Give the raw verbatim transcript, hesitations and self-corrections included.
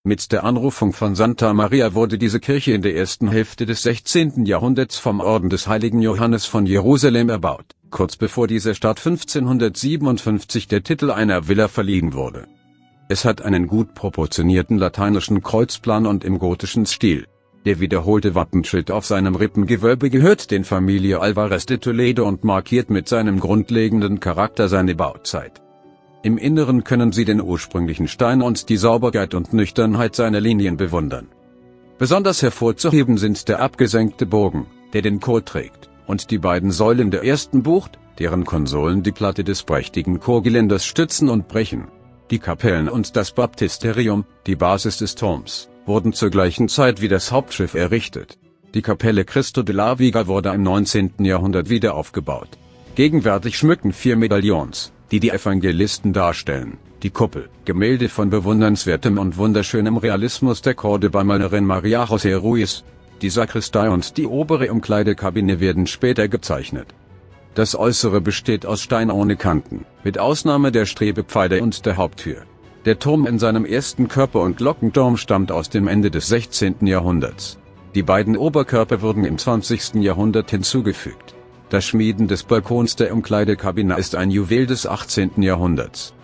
Mit der Anrufung von Santa Maria wurde diese Kirche in der ersten Hälfte des sechzehnten Jahrhunderts vom Orden des heiligen Johannes von Jerusalem erbaut, kurz bevor dieser Stadt fünfzehnhundertsiebenundfünfzig der Titel einer Villa verliehen wurde. Es hat einen gut proportionierten lateinischen Kreuzplan und im gotischen Stil. Der wiederholte Wappenschild auf seinem Rippengewölbe gehört den Familie Alvarez de Toledo und markiert mit seinem grundlegenden Charakter seine Bauzeit. Im Inneren können Sie den ursprünglichen Stein und die Sauberkeit und Nüchternheit seiner Linien bewundern. Besonders hervorzuheben sind der abgesenkte Bogen, der den Chor trägt, und die beiden Säulen der ersten Bucht, deren Konsolen die Platte des prächtigen Chorgeländers stützen und brechen. Die Kapellen und das Baptisterium, die Basis des Turms, wurden zur gleichen Zeit wie das Hauptschiff errichtet. Die Kapelle Cristo de la Viga wurde im neunzehnten Jahrhundert wieder aufgebaut. Gegenwärtig schmücken vier Medaillons, die die Evangelisten darstellen, die Kuppel. Gemälde von bewundernswertem und wunderschönem Realismus der Córdoba-Malerin María José Ruiz. Die Sakristei und die obere Umkleidekabine werden später gezeichnet. Das Äußere besteht aus Stein ohne Kanten, mit Ausnahme der Strebepfeiler und der Haupttür. Der Turm in seinem ersten Körper- und Glockenturm stammt aus dem Ende des sechzehnten Jahrhunderts. Die beiden Oberkörper wurden im zwanzigsten Jahrhundert hinzugefügt. Das Schmieden des Balkons der Umkleidekabine ist ein Juwel des achtzehnten Jahrhunderts.